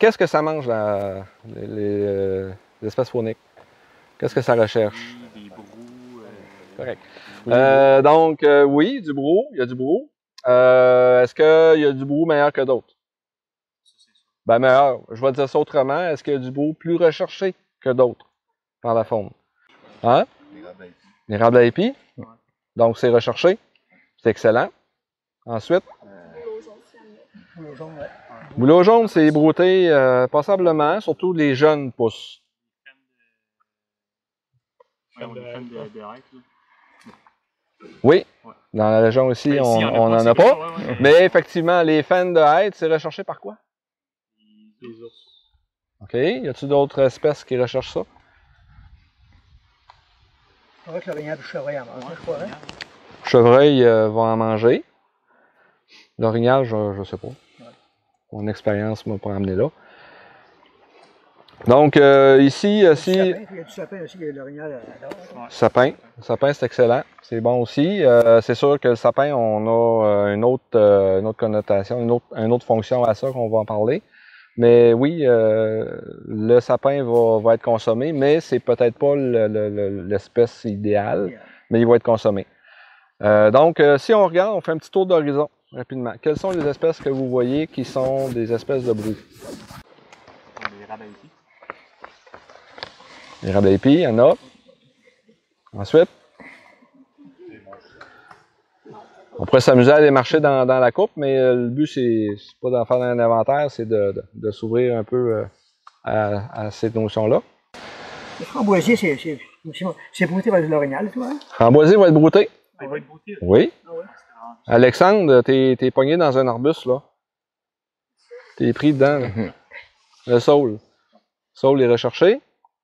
qu'est-ce que ça mange, les espèces fauniques? Qu'est-ce que ça recherche? Des brous. Correct. Donc, oui, du brou, il y a du brou. Est-ce qu'il y a du brou meilleur que d'autres? Ben, meilleur. Je vais dire ça autrement. Est-ce qu'il y a du brou plus recherché que d'autres par la faune? Hein? L'érable à épis. Ouais. Donc, c'est recherché. C'est excellent. Ensuite? Bouleau jaune, ouais. Bouleau jaune, c'est brouté passablement, surtout les jeunes pousses. Fans de hêtre, là. Oui, Ouais. dans la région aussi, Ben, ici, on n'en a pas. Mais effectivement, les fans de hêtre, c'est recherché par quoi? Les ours. OK. Y a-t-il d'autres espèces qui recherchent ça? C'est vrai que l'orignal du chevreuil en mange, je crois. Hein? Chevreuil va en manger. L'orignal, je ne sais pas. Mon expérience m'a pas amené là. Donc, ici, si... Il y a du sapin aussi, l'orignal adore. Sapin. Le sapin, c'est excellent. C'est bon aussi. C'est sûr que le sapin, on a une autre connotation, une autre fonction à ça qu'on va en parler. Mais oui, le sapin va être consommé, mais c'est peut-être pas l'espèce idéale, mais il va être consommé. Donc, si on regarde, on fait un petit tour d'horizon rapidement. Quelles sont les espèces que vous voyez qui sont des espèces de brou? Les rabbins ici. Les rabbins épis, il y en a. Ensuite, on pourrait s'amuser à aller marcher dans la coupe, mais le but, c'est pas d'en faire un inventaire, c'est de s'ouvrir un peu à cette notion-là. Le framboisier, c'est brouté par l'orignal, toi, hein? Framboisier va être brouté? Il va être brouté. Oui. Ah ouais. Alexandre, t'es pogné dans un arbuste, là. T'es pris dedans, là. Le saule. Le saule est recherché?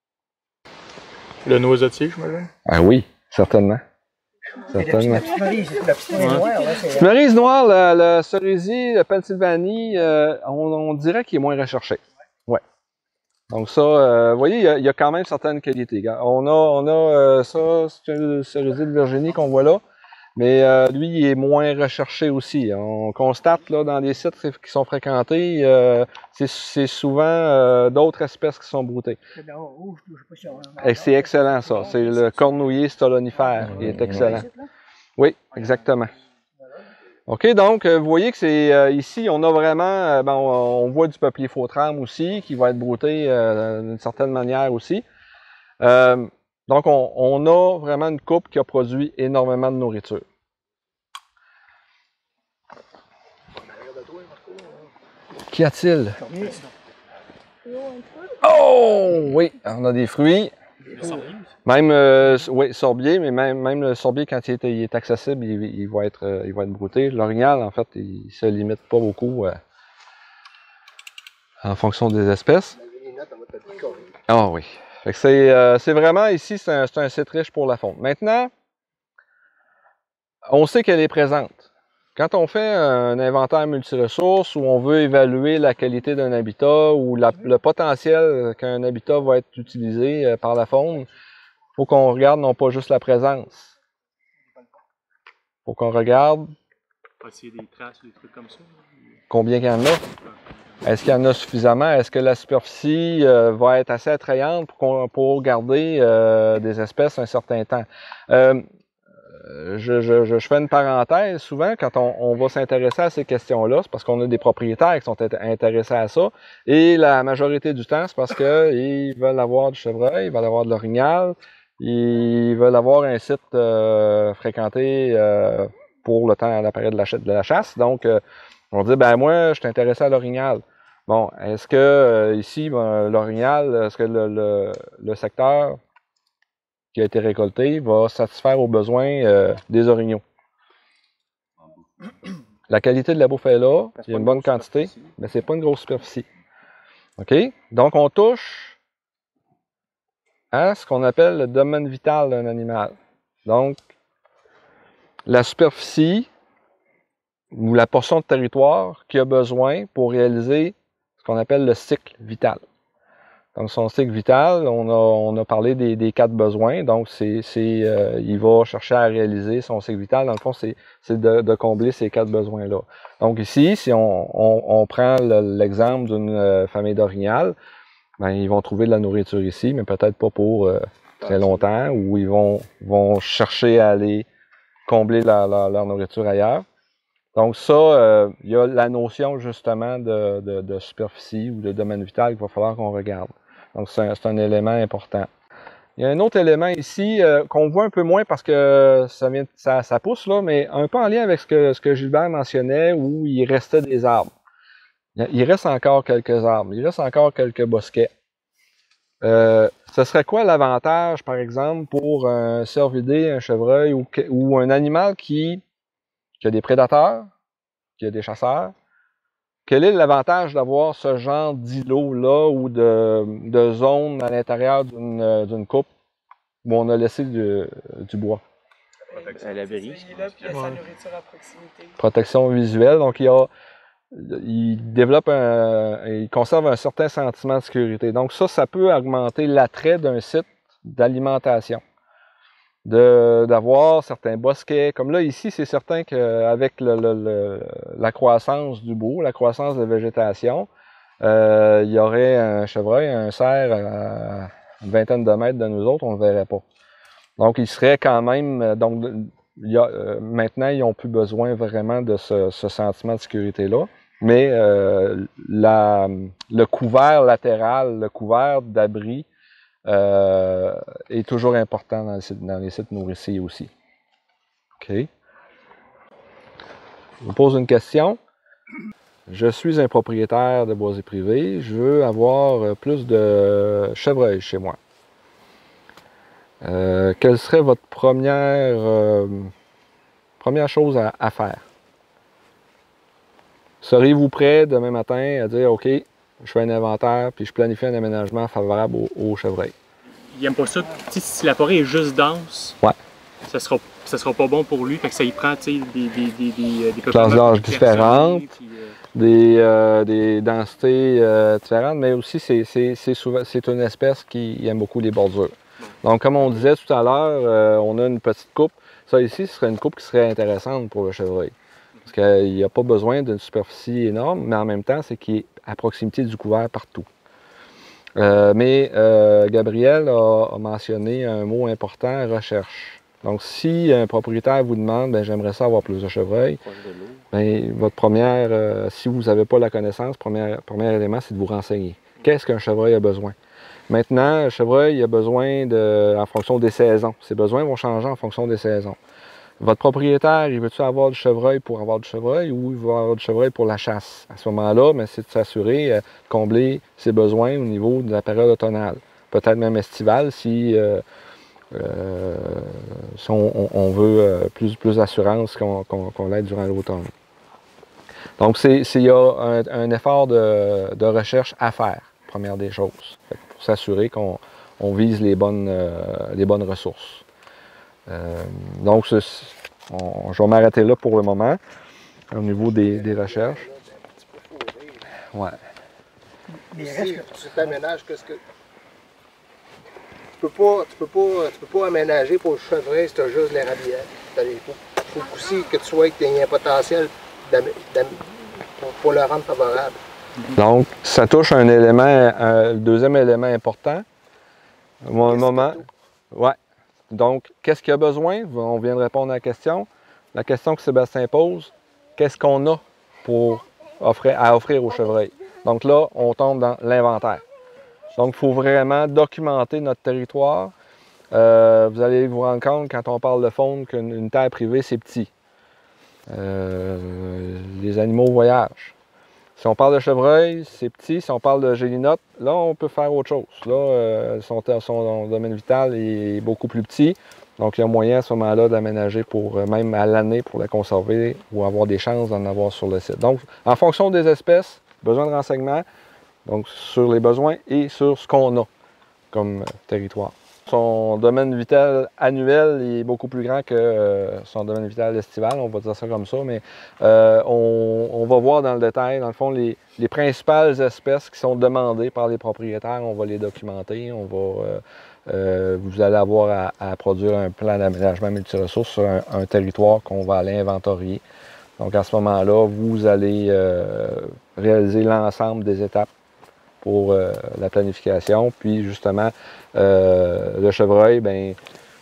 Le noisetier, je me dis. Ah oui, certainement. La petite marise noire, là, c'est... La cerise noire, le cerisier, le Pennsylvanie, on dirait qu'il est moins recherché. Ouais. Donc ça, vous voyez, il y a quand même certaines qualités. On a ça, c'est le cerisier de Virginie qu'on voit là, mais lui, il est moins recherché aussi. On constate là dans les sites qui sont fréquentés, c'est souvent d'autres espèces qui sont broutées. C'est excellent ça. C'est le cornouiller stolonifère. Il est excellent. Oui, exactement. OK, donc vous voyez que c'est ici, on a vraiment, on voit du peuplier faux-trame aussi, qui va être brouté d'une certaine manière aussi. Donc on a vraiment une coupe qui a produit énormément de nourriture. Qu'y a-t-il? Oh! Oui, on a des fruits. Même, oui, sorbier, mais même le sorbier, quand il est accessible, il va être brouté. L'orignal, en fait, il se limite pas beaucoup en fonction des espèces. Ah oui. C'est vraiment, ici, c'est un site riche pour la faune. Maintenant, on sait qu'elle est présente. Quand on fait un inventaire multiressources où on veut évaluer la qualité d'un habitat ou le potentiel qu'un habitat va être utilisé par la faune, il faut qu'on regarde non pas juste la présence. Il faut qu'on regarde S'il y a des traces ou des trucs comme ça. Combien il y en a. Est-ce qu'il y en a suffisamment? Est-ce que la superficie va être assez attrayante pour garder des espèces un certain temps? Je fais une parenthèse. Souvent, quand on va s'intéresser à ces questions-là, c'est parce qu'on a des propriétaires qui sont intéressés à ça. Et la majorité du temps, c'est parce qu'ils veulent avoir du chevreuil, ils veulent avoir de l'orignal, ils veulent avoir un site fréquenté pour le temps, la période de la chasse. Donc, on dit, ben moi, je suis intéressé à l'orignal. Bon, est-ce que ici, l'orignal, est-ce que le secteur qui a été récolté va satisfaire aux besoins des orignaux? La qualité de la bouffe est là, il y a une bonne quantité, mais c'est pas une grosse superficie. OK? Donc, on touche à ce qu'on appelle le domaine vital d'un animal. Donc, la superficie ou la portion de territoire qui a besoin pour réaliser ce qu'on appelle le cycle vital. Donc, son cycle vital, on a parlé des 4 besoins. Donc, il va chercher à réaliser son cycle vital. Dans le fond, c'est de combler ces 4 besoins-là. Donc, ici, si on prend l'exemple d'une famille d'orignal, ben, ils vont trouver de la nourriture ici, mais peut-être pas pour très longtemps, ou ils vont chercher à aller combler leur nourriture ailleurs. Donc ça, il y a la notion justement de superficie ou de domaine vital qu'il va falloir qu'on regarde. Donc c'est un élément important. Il y a un autre élément ici qu'on voit un peu moins parce que ça pousse là, mais un peu en lien avec ce que Gilbert mentionnait où il restait des arbres. Il reste encore quelques arbres, il reste encore quelques bosquets. Ce serait quoi l'avantage, par exemple, pour un cervidé, un chevreuil ou un animal qui a des prédateurs, qui a des chasseurs? Quel est l'avantage d'avoir ce genre d'îlot-là ou de zone à l'intérieur d'une coupe où on a laissé du bois? À l'abri. Sa nourriture à proximité. Protection visuelle. Donc, il développe il conserve un certain sentiment de sécurité. Donc, ça peut augmenter l'attrait d'un site d'alimentation. D'avoir certains bosquets. Comme là, ici, c'est certain qu'avec la croissance du bois, la croissance de la végétation, il y aurait un chevreuil, un cerf à une vingtaine de mètres de nous autres, on ne le verrait pas. Donc, il serait quand même... Donc, maintenant, ils n'ont plus besoin vraiment de ce sentiment de sécurité-là. Mais le couvert latéral, le couvert d'abri, est toujours important dans les sites nourriciers aussi. OK. Je vous pose une question. Je suis un propriétaire de boisé privé. Je veux avoir plus de chevreuils chez moi. Quelle serait votre première chose à faire? Seriez-vous prêt demain matin à dire, OK, je fais un inventaire puis je planifie un aménagement favorable aux chevreuils? Il n'aime pas ça. Si la forêt est juste dense, ouais, ça sera pas bon pour lui. Fait que ça y prend des classes d'âge différentes, des densités différentes, mais aussi c'est une espèce qui aime beaucoup les bordures. Donc, comme on disait tout à l'heure, on a une petite coupe. Ça ici, ce serait une coupe qui serait intéressante pour le chevreuil. Parce qu'il n'y a pas besoin d'une superficie énorme, mais en même temps, c'est qu'il est à proximité du couvert partout. Mais Gabriel a mentionné un mot important, recherche. Donc, si un propriétaire vous demande, ben, j'aimerais ça avoir plus de chevreuils, ben, votre première, si vous n'avez pas la connaissance, premier élément, c'est de vous renseigner. Qu'est-ce qu'un chevreuil a besoin? Maintenant, le chevreuil a besoin en fonction des saisons. Ses besoins vont changer en fonction des saisons. Votre propriétaire, il veut-tu avoir du chevreuil pour avoir du chevreuil ou il veut avoir du chevreuil pour la chasse? À ce moment-là, c'est de s'assurer de combler ses besoins au niveau de la période automnale. Peut-être même estivale si on veut plus d'assurance qu'on l'aide durant l'automne. Donc, il y a un effort de recherche à faire, première des choses, pour s'assurer qu'on vise les bonnes ressources. Donc, je vais m'arrêter là pour le moment, au niveau des recherches. Ouais. Mais si tu t'aménages, qu'est-ce que... Tu peux pas aménager pour le chevreuil si tu as juste l'érablière. Il faut aussi que tu aies un potentiel pour le rendre favorable. Donc, ça touche un élément, le deuxième élément important. À un moment. Ouais. Donc, qu'est-ce qu'il y a besoin? On vient de répondre à la question. La question que Sébastien pose, qu'est-ce qu'on a à offrir au chevreuil? Donc là, on tombe dans l'inventaire. Donc, il faut vraiment documenter notre territoire. Vous allez vous rendre compte, quand on parle de faune, qu'une terre privée, c'est petit. Les animaux voyagent. Si on parle de chevreuil, c'est petit. Si on parle de gélinotte, là, on peut faire autre chose. Là, son domaine vital est beaucoup plus petit. Donc, il y a moyen à ce moment-là d'aménager même à l'année pour la conserver ou avoir des chances d'en avoir sur le site. Donc, en fonction des espèces, besoin de renseignements, donc sur les besoins et sur ce qu'on a comme territoire. Son domaine vital annuel est beaucoup plus grand que son domaine vital estival, on va dire ça comme ça, mais on va voir dans le détail, dans le fond, les principales espèces qui sont demandées par les propriétaires, on va les documenter, vous allez avoir à produire un plan d'aménagement multiressources sur un territoire qu'on va aller inventorier. Donc à ce moment-là, vous allez réaliser l'ensemble des étapes pour la planification. Puis justement, le chevreuil, bien,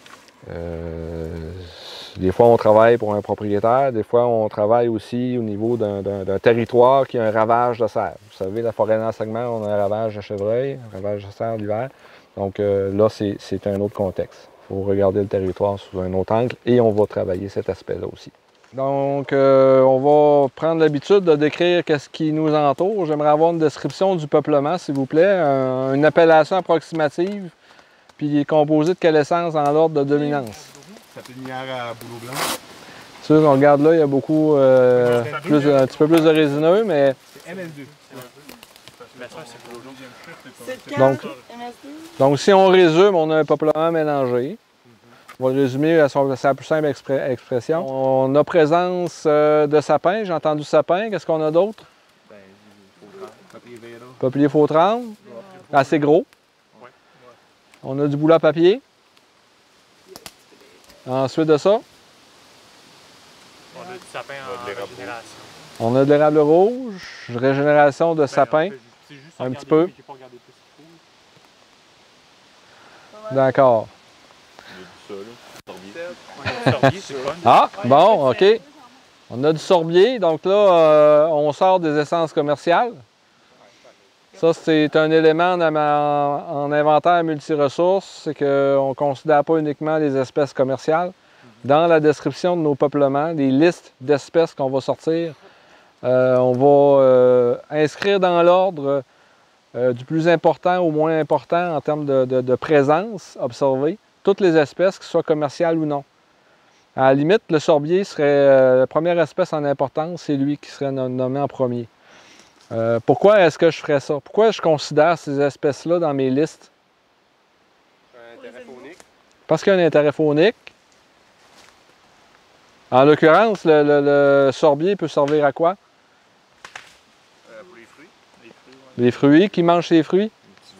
des fois on travaille pour un propriétaire, des fois on travaille aussi au niveau d'un territoire qui a un ravage de cerf. Vous savez, la forêt d'enseignement, on a un ravage de chevreuil, un ravage de cerf l'hiver. Donc là, c'est un autre contexte. Il faut regarder le territoire sous un autre angle et on va travailler cet aspect-là aussi. Donc, on va prendre l'habitude de décrire ce qui nous entoure. J'aimerais avoir une description du peuplement, s'il vous plaît, une appellation approximative, puis il est composé de quelle essence dans l'ordre de dominance? Ça fait une à bouleau blanc. Sûr, on regarde là, il y a beaucoup, un petit peu plus de résineux, mais... C'est ML2. Donc, si on résume, on a un peuplement mélangé. On va le résumer à sa plus simple expression. On a présence de sapins. J'ai entendu sapin. Qu'est-ce qu'on a d'autre? Peuplier fautrande. Assez gros. On a du bouleau à papier. Ensuite de ça, On a du sapin en régénération. on a de l'érable rouge. Régénération de sapin. Un petit peu. D'accord. Ah, bon, OK. On a du sorbier. Donc là, on sort des essences commerciales. Ça, c'est un élément en inventaire multiressources. C'est qu'on ne considère pas uniquement les espèces commerciales. Dans la description de nos peuplements, des listes d'espèces qu'on va sortir, on va inscrire dans l'ordre du plus important au moins important en termes de présence observée, toutes les espèces, qu'elles soient commerciales ou non. À la limite, le sorbier serait la première espèce en importance, c'est lui qui serait nommé en premier. Pourquoi est-ce que je ferais ça? Pourquoi je considère ces espèces-là dans mes listes? Un intérêt faunique. Parce qu'il y a un intérêt faunique. En l'occurrence, le sorbier peut servir à quoi? Pour les fruits. Les fruits. Qui mangent ces fruits?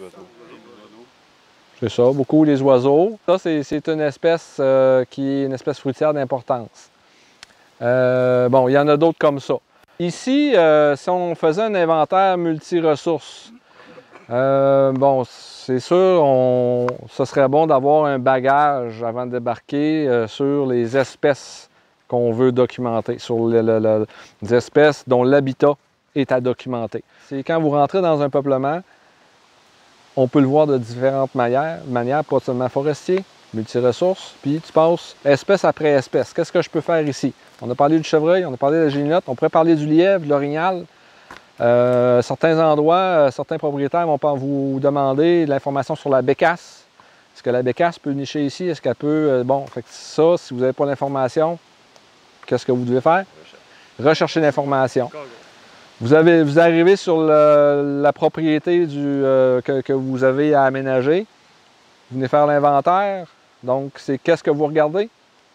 C'est ça, beaucoup les oiseaux. Ça, c'est une espèce qui est une espèce fruitière d'importance. Bon, il y en a d'autres comme ça. Ici, si on faisait un inventaire multiressources, bon, c'est sûr, ce serait bon d'avoir un bagage avant de débarquer sur les espèces qu'on veut documenter, sur les espèces dont l'habitat est à documenter. C'est quand vous rentrez dans un peuplement, on peut le voir de différentes manières, pas seulement forestier, multiressources, puis tu passes espèce après espèce. Qu'est-ce que je peux faire ici? On a parlé du chevreuil, on a parlé de la génotte, on pourrait parler du lièvre, de l'orignal. Certains endroits, certains propriétaires vont vous demander de l'information sur la bécasse. Est-ce que la bécasse peut nicher ici? Est-ce qu'elle peut... bon, fait que ça, si vous n'avez pas l'information, qu'est-ce que vous devez faire? Rechercher l'information. Vous arrivez sur la propriété que vous avez à aménager. Vous venez faire l'inventaire. Donc, c'est qu'est-ce que vous regardez?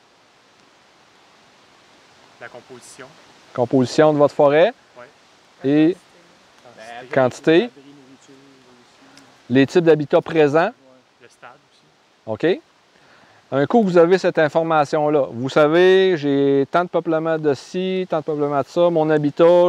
La composition. Composition de votre forêt. Ouais. Et quantité. Les types d'habitats présents. Le stade aussi. OK? Un coup que vous avez cette information-là, vous savez, j'ai tant de peuplement de ci, tant de peuplement de ça, mon habitat,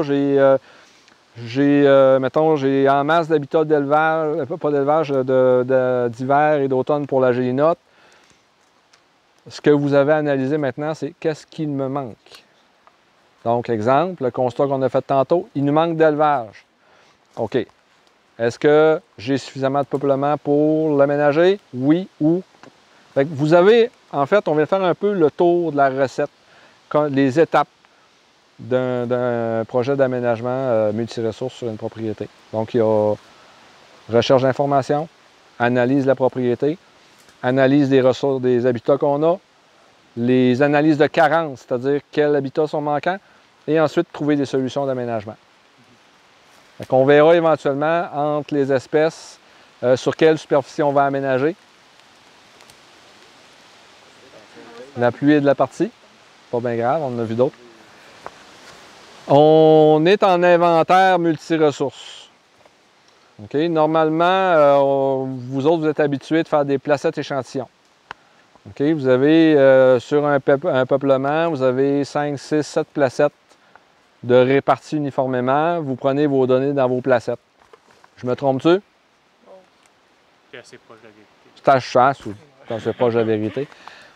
mettons, j'ai en masse d'habitats d'élevage, pas d'élevage, d'hiver et d'automne pour la génotte. Ce que vous avez analysé maintenant, c'est qu'est-ce qu'il me manque. Donc, exemple, le constat qu'on a fait tantôt, il nous manque d'élevage. OK. Est-ce que j'ai suffisamment de peuplement pour l'aménager? Oui ou? Fait que vous avez, en fait, on vient de faire un peu le tour de la recette, les étapes d'un projet d'aménagement multiressources sur une propriété. Donc, il y a recherche d'informations, analyse de la propriété, analyse des ressources, des habitats qu'on a, les analyses de carence, c'est-à-dire quels habitats sont manquants, et ensuite trouver des solutions d'aménagement. On verra éventuellement entre les espèces sur quelle superficie on va aménager. La pluie est de la partie. Pas bien grave, on en a vu d'autres. On est en inventaire multiressources. OK? Normalement, vous autres, vous êtes habitués de faire des placettes échantillons. OK? Vous avez, sur un peuplement, vous avez 5, 6, 7 placettes de réparties uniformément. Vous prenez vos données dans vos placettes. Je me trompe-tu? C'est assez proche de la vérité. C'est à chasse ou c'est proche de la vérité.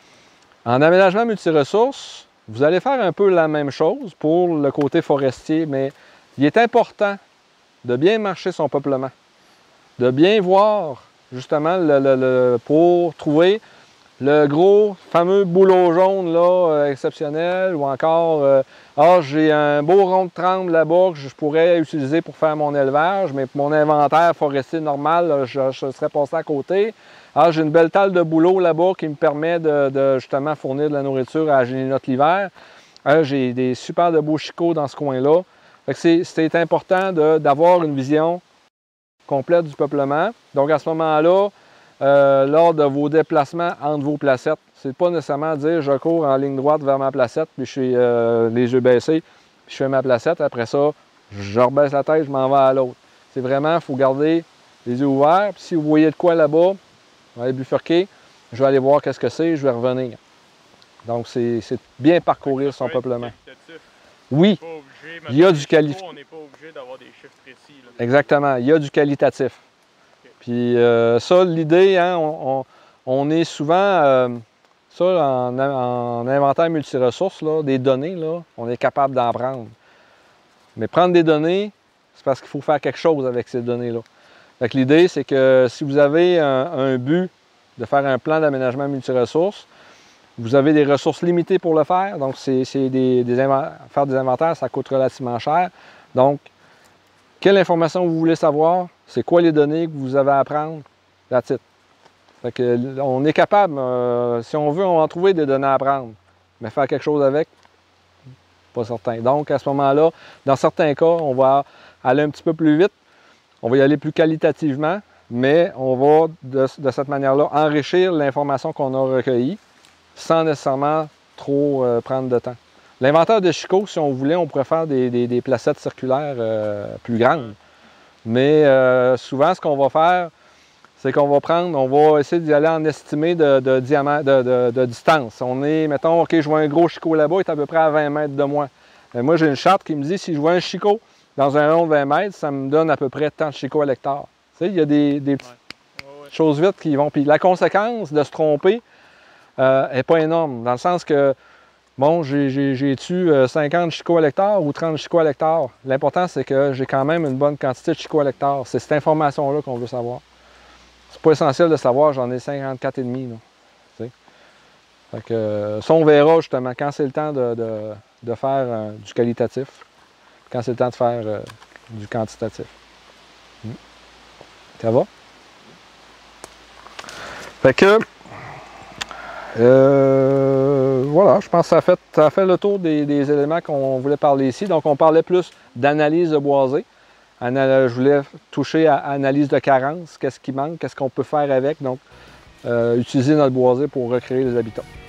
En aménagement multiressources, vous allez faire un peu la même chose pour le côté forestier, mais il est important de bien marcher son peuplement, de bien voir justement pour trouver le gros fameux bouleau jaune là, exceptionnel, ou encore j'ai un beau rond de tremble là-bas que je pourrais utiliser pour faire mon élevage, mais pour mon inventaire forestier normal, là, je serais passé à côté. J'ai une belle talle de bouleau là-bas qui me permet de justement fournir de la nourriture à la géninotte l'hiver. J'ai des super de beaux chicots dans ce coin-là. C'est important d'avoir une vision complète du peuplement. Donc à ce moment-là, lors de vos déplacements entre vos placettes, c'est pas nécessairement dire je cours en ligne droite vers ma placette, puis je suis les yeux baissés, puis je fais ma placette. Après ça, je rebaisse la tête, je m'en vais à l'autre. C'est vraiment, il faut garder les yeux ouverts. Puis si vous voyez de quoi là-bas, vous allez bifurquer, je vais aller voir qu'est-ce que c'est, je vais revenir. Donc, c'est bien parcourir son peuplement. Oui, il y a du qualitatif. On n'est pas obligé d'avoir des chiffres précis. Là. Exactement, il y a du qualitatif. Okay. Puis ça, l'idée, hein, on est souvent, ça, en inventaire multiressources, là, des données, là, on est capable d'en prendre. Mais prendre des données, c'est parce qu'il faut faire quelque chose avec ces données-là. Fait que l'idée, c'est que si vous avez un but de faire un plan d'aménagement multiressources, vous avez des ressources limitées pour le faire. Donc, faire des inventaires, ça coûte relativement cher. Donc, quelle information vous voulez savoir? C'est quoi les données que vous avez à prendre? That's it. Fait que, on est capable, si on veut, on va en trouver des données à prendre. Mais faire quelque chose avec, pas certain. Donc, à ce moment-là, dans certains cas, on va aller un petit peu plus vite. On va y aller plus qualitativement, mais on va, de cette manière-là, enrichir l'information qu'on a recueillie sans nécessairement trop prendre de temps. L'inventaire de chicots, si on voulait, on pourrait faire des placettes circulaires plus grandes. Mais souvent, ce qu'on va faire, c'est qu'on va essayer d'y aller en estimé de distance. On est, mettons, OK, je vois un gros chicot là-bas, il est à peu près à 20 mètres de moi. Moi, j'ai une charte qui me dit, si je vois un chicot dans un rond de 20 mètres, ça me donne à peu près tant de chicots à l'hectare. Tu sais, il y a des petites choses vite qui vont. Puis la conséquence de se tromper n'est pas énorme, dans le sens que, bon, j'ai tué 50 chicots à l'hectare ou 30 chicots à l'hectare. L'important, c'est que j'ai quand même une bonne quantité de chicots à l'hectare. C'est cette information-là qu'on veut savoir. C'est pas essentiel de savoir, j'en ai 54,5. Fait que, ça, on verra justement quand c'est le temps de faire du qualitatif, quand c'est le temps de faire du quantitatif. Ça va? Fait que, voilà, je pense que ça a fait le tour des éléments qu'on voulait parler ici. Donc, on parlait plus d'analyse de boisé. Je voulais toucher à analyse de carence, qu'est-ce qui manque, qu'est-ce qu'on peut faire avec. Donc, utiliser notre boisé pour recréer les habitats.